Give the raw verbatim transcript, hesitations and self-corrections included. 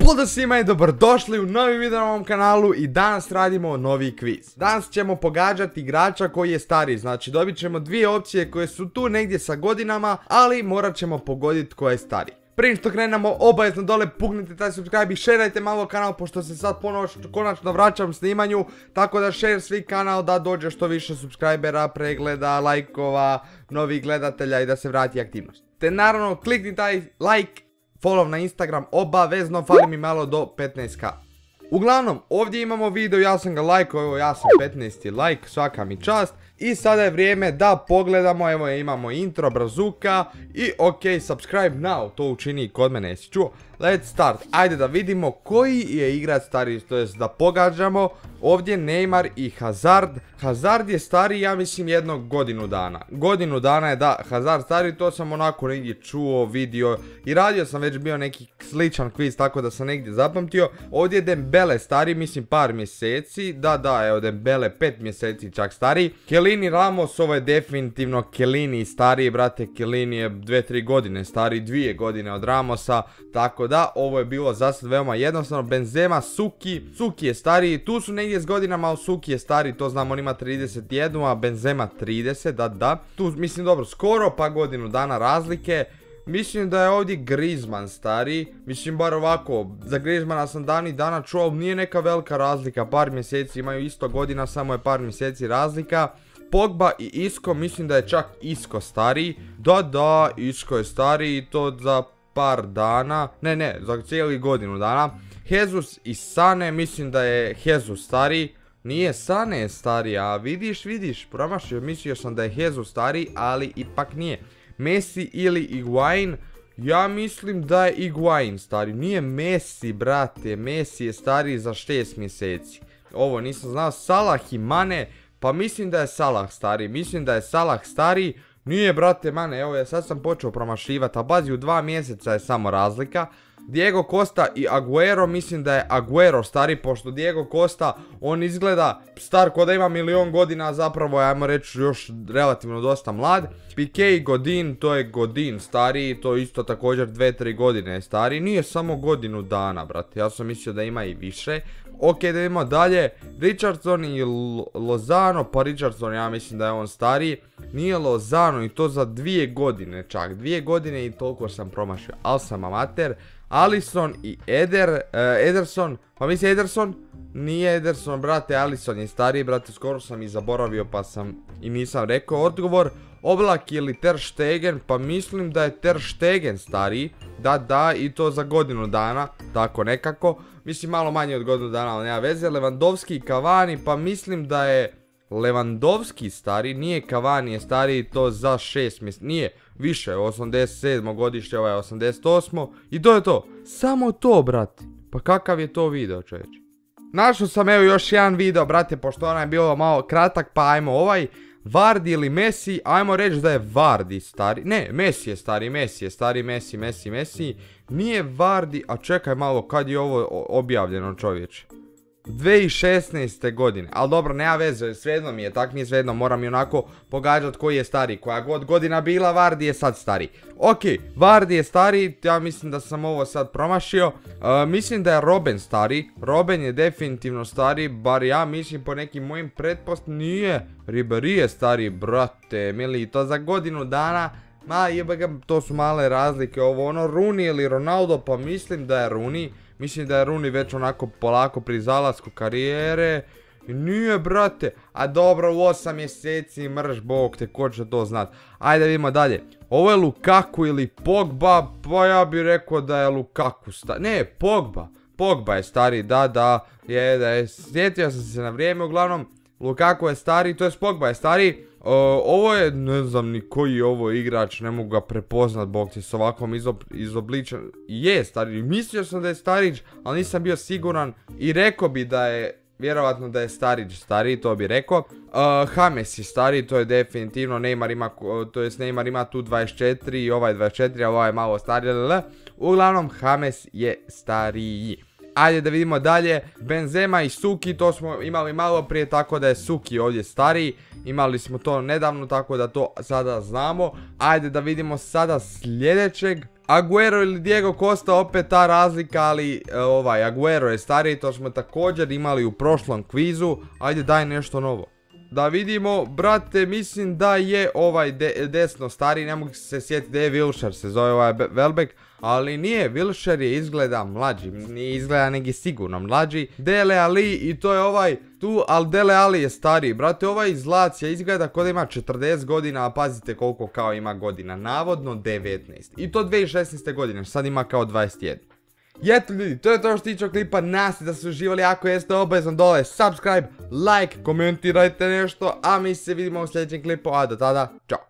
Pozdrav svima i dobrodošli u novi video na ovom kanalu i danas radimo novi kviz. Danas ćemo pogađati igrača koji je stariji, znači dobit ćemo dvije opcije koje su tu negdje sa godinama, ali morat ćemo pogoditi ko je stariji. Prije što krenemo, obavezno dole puknite taj subscribe i šerajte malo kanal, pošto se sad ponovo konačno vraćam snimanju, tako da share svi kanal da dođe što više subscribera, pregleda, lajkova, novih gledatelja i da se vrati aktivnost. Te naravno klikni taj like, follow na Instagram, obavezno, fali mi malo do petnaest k. Uglavnom, ovdje imamo video, ja sam ga lajkao, evo ja sam petnaesti like, svaka mi čast. I sada je vrijeme da pogledamo, evo imamo intro, brazuka i ok, subscribe now, to učini kod mene, jesi čuo? Let's start, ajde da vidimo koji je igrač stariji, to jest da pogađamo. Ovdje Neymar i Hazard. Hazard je stariji, ja mislim, jednog godinu dana. Godinu dana je da Hazard stariji, to sam onako negdje čuo, vidio i radio sam već bio neki sličan quiz, tako da sam negdje zapamtio. Ovdje je Dembele stariji, mislim par mjeseci, da da, evo Dembele pet mjeseci čak stariji. Chiellini Ramos, ovo je definitivno Chiellini stariji, brate, Chiellini je dvije tri godine stariji, dvije godine od Ramosa, tako da ovo je bilo za sad veoma jednostavno. Benzema, Suki, Suki je stariji, tu su negdje s godinama, ali Suki je stariji, to znam, on ima trideset jedan, a Benzema trideset, da da, tu mislim dobro, skoro pa godinu dana razlike. Mislim da je ovdje Griezmann stariji, mislim bar ovako, za Griezmana sam davnih dana čuo, ali nije neka velika razlika, par mjeseci, imaju isto godina, samo je par mjeseci razlika. Pogba i Isco, mislim da je čak Isco stariji, da da, Isco je stariji i to za par dana, ne ne, za cijeli godinu dana. Jesus i Sane, mislim da je Jesus stariji, nije, Sane je stariji, a vidiš, vidiš, promašio, mislio sam da je Jesus stariji, ali ipak nije. Messi ili Higuain, ja mislim da je Higuain stariji, nije Messi, brate, Messi je stariji za šest mjeseci. Ovo nisam znao. Salah i Mane, pa mislim da je Salah stariji, mislim da je Salah stariji, nije, brate, Mane, evo ja sad sam počeo promašivati, a bazi u dva mjeseca je samo razlika. Diego Costa i Aguero, mislim da je Aguero stari, pošto Diego Costa, on izgleda star ko da ima milion godina, a zapravo je, ajmo reći, još relativno dosta mlad. Piqué i Godin, to je Godin stariji, to isto također dvije tri godine je stariji, nije samo godinu dana, brate, ja sam mislio da ima i više. Ok, da idemo dalje, Richarlison i Lozano, pa Richarlison, ja mislim da je on stariji, nije Lozano i to za dvije godine čak, dvije godine i toliko sam promašio, ali sam amater. Alisson i Eder, uh, Ederson, pa mislim Ederson, nije Ederson, brate, Alisson je stariji, brate, skoro sam i zaboravio pa sam i nisam rekao odgovor. Oblak ili Ter Stegen, pa mislim da je Ter Stegen stariji, da da, i to za godinu dana, tako nekako, mislim malo manje od godinu dana, ali nema veze. Lewandowski i Cavani, pa mislim da je Lewandowski stariji, nije Cavani je stariji, to za šest mjeseci, nije, više, osamdeset sedmo godište, ovaj je osamdeset osmo i to je to, samo to, brate, pa kakav je to video, čovječe. Našao sam evo još jedan video, brate, pošto onaj je bio malo kratak, pa ajmo ovaj, Vardy ili Messi, ajmo reći da je Vardy stari, ne, Messi je stari, Messi je stari, Messi, Messi, Messi, nije Vardy, a čekaj malo, kad je ovo objavljeno, čovječe? dvije tisuće šesnaeste godine, ali dobro, nema veze, svejedno mi je, tak mi je svejedno, moram i onako pogađati koji je stariji, koja god godina bila, Vardy je sad stariji. Ok, Vardy je stariji, ja mislim da sam ovo sad promašio, uh, mislim da je Robben stariji, Robben je definitivno stariji, bar ja mislim po nekim mojim pretpost, nije, Ribéry je stariji, brate, mili, to za godinu dana, ma jebega, to su male razlike, ovo ono, Rooney ili Ronaldo, pa mislim da je Rooney. Mislim da je Rooney već onako polako pri zalasku karijere. Nije, brate. A dobro, u osam mjeseci mrš, bog te, ko će to znat. Ajde vidimo dalje. Ovo je Lukaku ili Pogba, pa ja bih rekao da je Lukaku stari. Ne, Pogba. Pogba je stari, da, da. Je, da je, sjetio sam se na vrijeme, uglavnom. Lukaku je stari, to je Pogba je stari. Uh, ovo je, ne znam ni koji je ovo igrač, ne mogu ga prepoznat, bog ti, s ovakvom izob, izobličan. Je stari, mislio sam da je Starić, ali nisam bio siguran i rekao bi da je, vjerovatno da je Starić stariji, to bi rekao. Uh, James je stariji, to je definitivno, Neymar ima, to jest Neymar ima tu dvadeset četiri i ovaj dvadeset četiri, a ovaj je malo stariji, lele. Uglavnom, James je stariji. Ajde da vidimo dalje, Benzema i Suki, to smo imali malo prije, tako da je Suki ovdje stariji. Imali smo to nedavno, tako da to sada znamo. Ajde da vidimo sada sljedećeg. Aguero ili Diego Costa, opet ta razlika, ali ovaj Aguero je stariji, to smo također imali u prošlom kvizu. Ajde, daj nešto novo. Da vidimo, brate, mislim da je ovaj de desno stariji, ne mogu se sjetiti da je Wilshere, se zove ovaj Welbeck, ali nije, Wilshere je izgleda mlađi, nije izgleda neki sigurno mlađi. Dele Alli i to je ovaj tu, ali Dele Alli je stariji, brate, ovaj iz Lazija izgleda kao da ima četrdeset godina, a pazite koliko kao ima godina, navodno devetnaest. I to dvije tisuće šesnaeste godine, sad ima kao dvadeset jedan. I eto ljudi, to je to što tiče klipa, nadam se da ste uživali, ako jeste obavezno dole subscribe, like, komentirajte nešto, a mi se vidimo u sljedećem klipu, a do tada, čao.